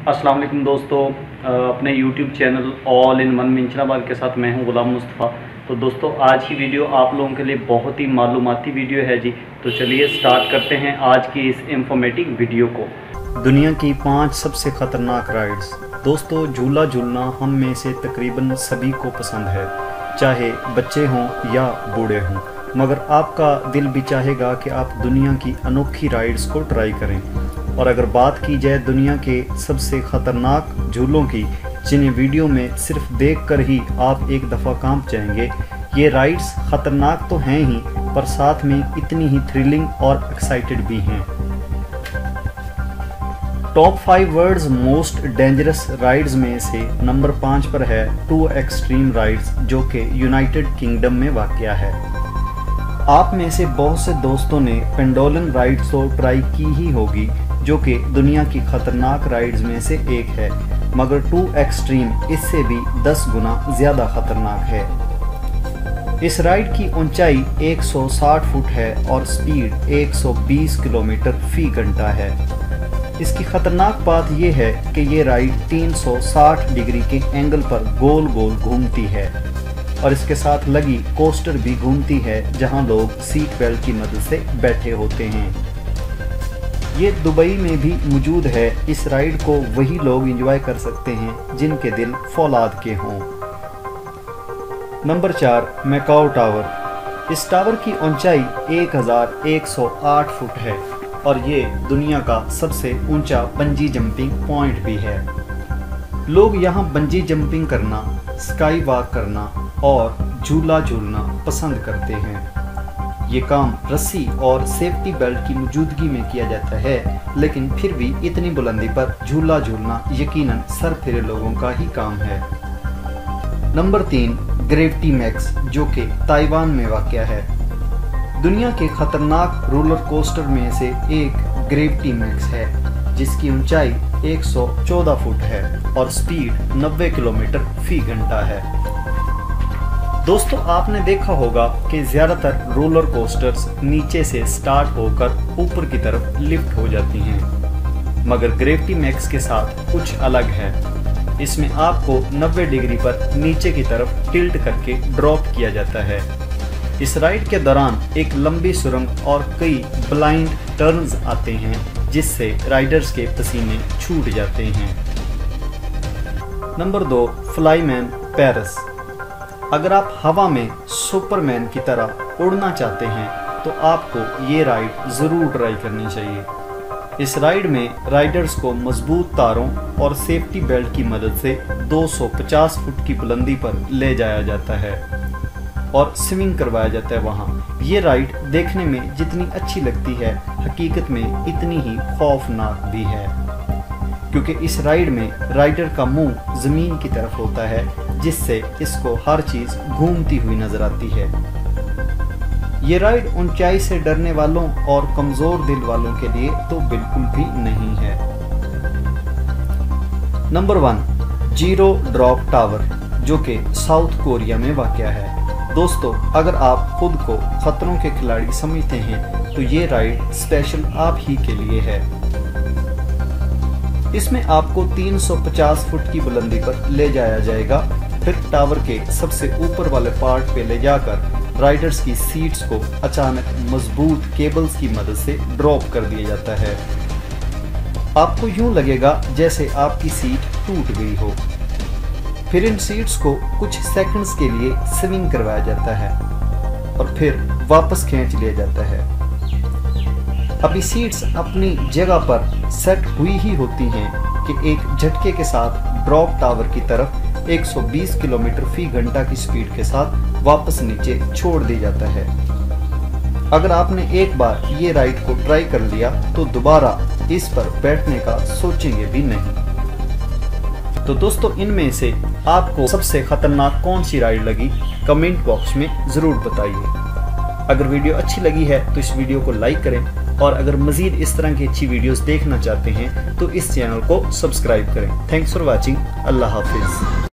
अस्सलाम वालेकुम दोस्तों, अपने YouTube channel all in one Minchinabad के साथ मैं हूं गुलाम मुस्तफ़ा। तो दोस्तों आज की वीडियो आप लोगों के लिए बहुत ही मालूमाती वीडियो है जी। तो चलिए स्टार्ट करते हैं आज की इस इंफॉर्मेटिव वीडियो को। दुनिया की 5 सबसे ख़तरनाक राइड्स। दोस्तों झूला झूलना हम में से तकरीबन सभी को पसंद है, चाहे बच्चे हों या बूढ़े हों, मगर आपका दिल भी चाहेगा कि आप दुनिया की अनोखी राइड्स को ट्राई करें। और अगर बात की जाए दुनिया के सबसे ख़तरनाक झूलों की, जिन्हें वीडियो में सिर्फ देखकर ही आप एक दफ़ा कांप जाएंगे, ये राइड्स ख़तरनाक तो हैं ही, पर साथ में इतनी ही थ्रिलिंग और एक्साइटेड भी हैं। Top 5 world's most dangerous rides में से नंबर 5 पर है 2 एक्सट्रीम राइड्स, जो कि यूनाइटेड किंगडम में वाक़या है। आप में से बहुत से दोस्तों ने पेंडोलन राइड्स तो ट्राई की ही होगी, जो कि दुनिया की खतरनाक राइड्स में से एक है, मगर 2 एक्सट्रीम इससे भी 10 गुना ज़्यादा खतरनाक है। इस राइड की ऊंचाई 160 फुट है और स्पीड 120 किलोमीटर फी घंटा है। इसकी खतरनाक बात यह है कि ये राइड 360 डिग्री के एंगल पर गोल गोल घूमती है और इसके साथ लगी कोस्टर भी घूमती है, जहां लोग सीट बेल्ट की मदद से बैठे होते हैं। ये दुबई में भी मौजूद है। इस राइड को वही लोग एंजॉय कर सकते हैं जिनके दिल फौलाद के हों। Number 4 Macau tower. इस टावर की ऊंचाई 1108 फुट है और ये दुनिया का सबसे ऊंचा बंजी जंपिंग पॉइंट भी है। लोग यहाँ बंजी जंपिंग करना, स्काई वॉक करना और झूला झूलना पसंद करते हैं। ये काम रस्सी और सेफ्टी बेल्ट की मौजूदगी में किया जाता है, लेकिन फिर भी इतनी बुलंदी पर झूला झूलना यकीनन सर फिरे लोगों का ही काम है। नंबर 3 ग्रेविटी मैक्स, जो कि ताइवान में वाक़या है। दुनिया के खतरनाक रोलर कोस्टर में से एक ग्रेविटी मैक्स है, जिसकी ऊंचाई 114 फुट है और स्पीड 90 किलोमीटर फी घंटा है। दोस्तों आपने देखा होगा कि ज़्यादातर रोलर कोस्टर्स नीचे से स्टार्ट होकर ऊपर की तरफ लिफ्ट हो जाती हैं, मगर ग्रेविटी मैक्स के साथ कुछ अलग है। इसमें आपको 90 डिग्री पर नीचे की तरफ टिल्ट करके ड्रॉप किया जाता है। इस राइड के दौरान एक लंबी सुरंग और कई ब्लाइंड टर्न्स आते हैं, जिससे राइडर्स के पसीने छूट जाते हैं। Number 2 Flyman Paris. अगर आप हवा में सुपरमैन की तरह उड़ना चाहते हैं तो आपको ये राइड ज़रूर ट्राई करनी चाहिए। इस राइड में राइडर्स को मजबूत तारों और सेफ्टी बेल्ट की मदद से 250 फुट की बुलंदी पर ले जाया जाता है और स्विमिंग करवाया जाता है। वहाँ ये राइड देखने में जितनी अच्छी लगती है, हकीकत में इतनी ही खौफनाक भी है, क्योंकि इस राइड में राइडर का मुंह ज़मीन की तरफ होता है, जिससे इसको हर चीज़ घूमती हुई नजर आती है। ये राइड ऊंचाई से डरने वालों और कमज़ोर दिल वालों के लिए तो बिल्कुल भी नहीं है। नंबर 1 जीरो ड्रॉप टावर, जो कि साउथ कोरिया में वाक़या है। दोस्तों अगर आप खुद को खतरों के खिलाड़ी समझते हैं तो ये राइड स्पेशल आप ही के लिए है। इसमें आपको 350 फुट की बुलंदी पर ले जाया जाएगा, फिर टावर के सबसे ऊपर वाले पार्ट पे ले जाकर राइडर्स की सीट्स को अचानक मजबूत केबल्स की मदद से ड्रॉप कर दिया जाता है। आपको यूं लगेगा जैसे आपकी सीट टूट गई हो। फिर इन सीट्स को कुछ सेकंड्स के लिए स्विंग करवाया जाता है और फिर वापस खींच लिया जाता है। अभी सीट्स अपनी जगह पर सेट हुई ही होती हैं कि एक झटके के साथ ड्रॉप टावर की तरफ 120 किलोमीटर फी घंटा की स्पीड के साथ वापस नीचे छोड़ दिया जाता है। अगर आपने एक बार ये राइड को ट्राई कर लिया तो दोबारा इस पर बैठने का सोचेंगे भी नहीं। तो दोस्तों इनमें से आपको सबसे खतरनाक कौन सी राइड लगी, कमेंट बॉक्स में ज़रूर बताइए। अगर वीडियो अच्छी लगी है तो इस वीडियो को लाइक करें और अगर मज़ीद इस तरह की अच्छी वीडियोस देखना चाहते हैं तो इस चैनल को सब्सक्राइब करें। Thanks for watching. अल्लाह हाफिज़।